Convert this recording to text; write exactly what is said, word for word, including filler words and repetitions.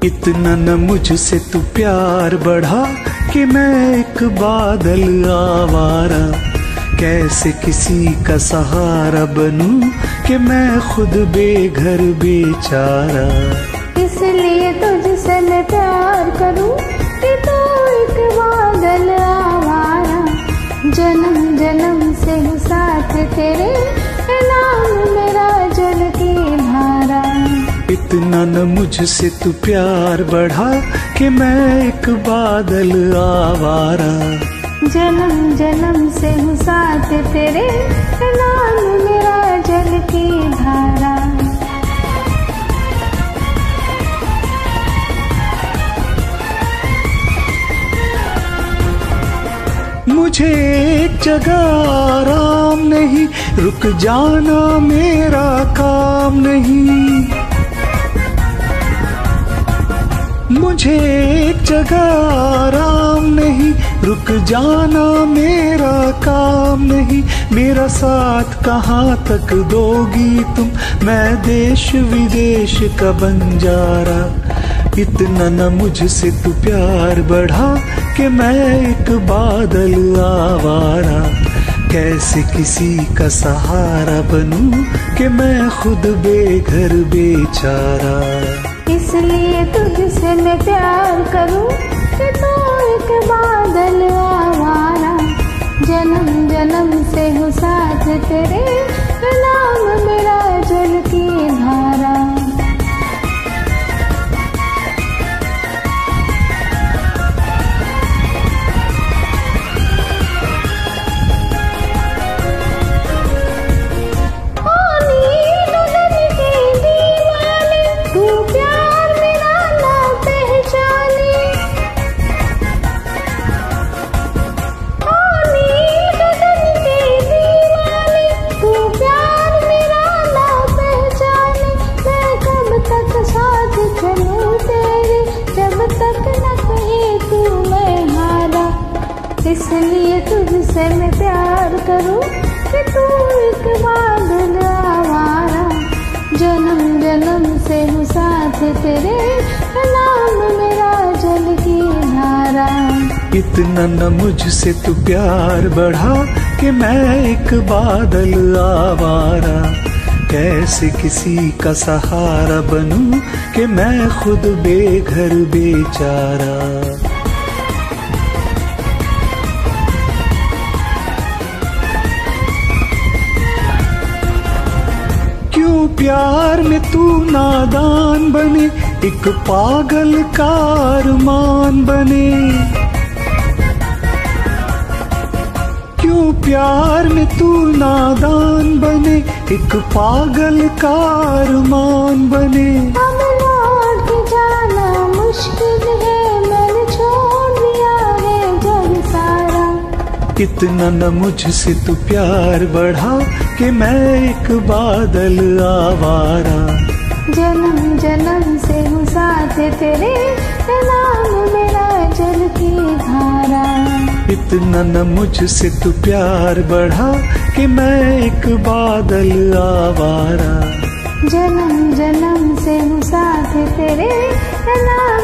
इतना न मुझसे तू प्यार बढ़ा कि मैं एक बादल आवारा। कैसे किसी का सहारा बनूं कि मैं खुद बेघर बेचारा। इसलिए तुझसे मैं प्यार करूं कि तू एक बादल आवारा। जन्म जन्म से हूँ साथ तेरे, नाम मेरा जल की धारा। इतना न मुझसे तू प्यार बढ़ा कि मैं एक बादल आवारा। जन्म जन्म से हूँ साथ तेरे, नाम मेरा जल की धारा। मुझे एक जगह आराम नहीं, रुक जाना मेरा काम नहीं। मुझे एक जगह आराम नहीं, रुक जाना मेरा काम नहीं। मेरा साथ कहाँ तक दोगी तुम, मैं देश विदेश का बंजारा। इतना न मुझसे तू प्यार बढ़ा कि मैं एक बादल आवारा। कैसे किसी का सहारा बनूं कि मैं खुद बेघर बेचारा। इसलिए तुझसे मैं प्यार करूं कि तू एक बादल आवारा। जन्म जन्म से हूँ साथ तेरे, नाम मेरा जल की धारा। इसलिए तुझसे मैं प्यार करूं कि तू एक बादल आवारा। जन्म जन्म से हूँ साथ तेरे, नाम मेरा जल की धारा। इतना न मुझसे तू प्यार बढ़ा कि मैं एक बादल आवारा। कैसे किसी का सहारा बनूं कि मैं खुद बेघर बेचारा। प्यार में तू नादान बने, एक पागल का अरमान बने। क्यों प्यार में तू नादान बने, एक पागल का अरमान बने। अब लौट के जाना मुश्किल है, मैंने छोड़ दिया है जग सारा। इतना न मुझसे तू प्यार बढ़ा कि मैं एक बादल आवारा। जन्म जन्म से हूँ साथ तेरे, नाम मेरा जल की धारा। इतना न मुझसे तू प्यार बढ़ा कि मैं एक बादल आवारा। जन्म जन्म से हूँ साथ तेरे, नाम